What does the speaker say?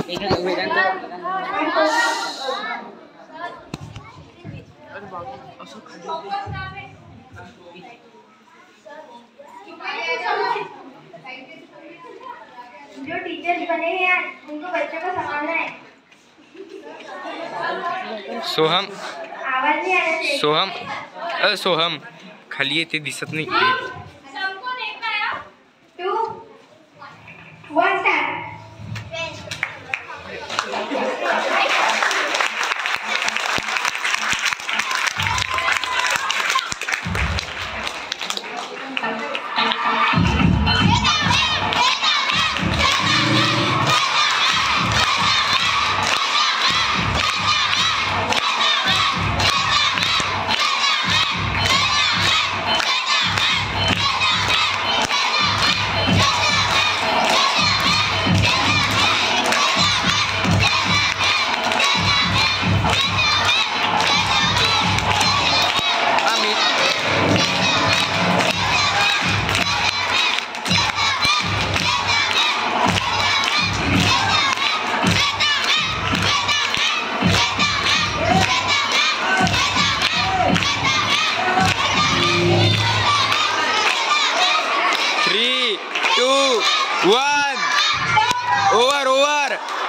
जो टीचर्स बने हैं यार उनको बच्चों को संभालना है। सोहम आवाज नहीं आ रही। सोहम खाली ते दिसत नाही। सबको देखना है। 2 1 स्टार्ट। 3 2 1 ओवर।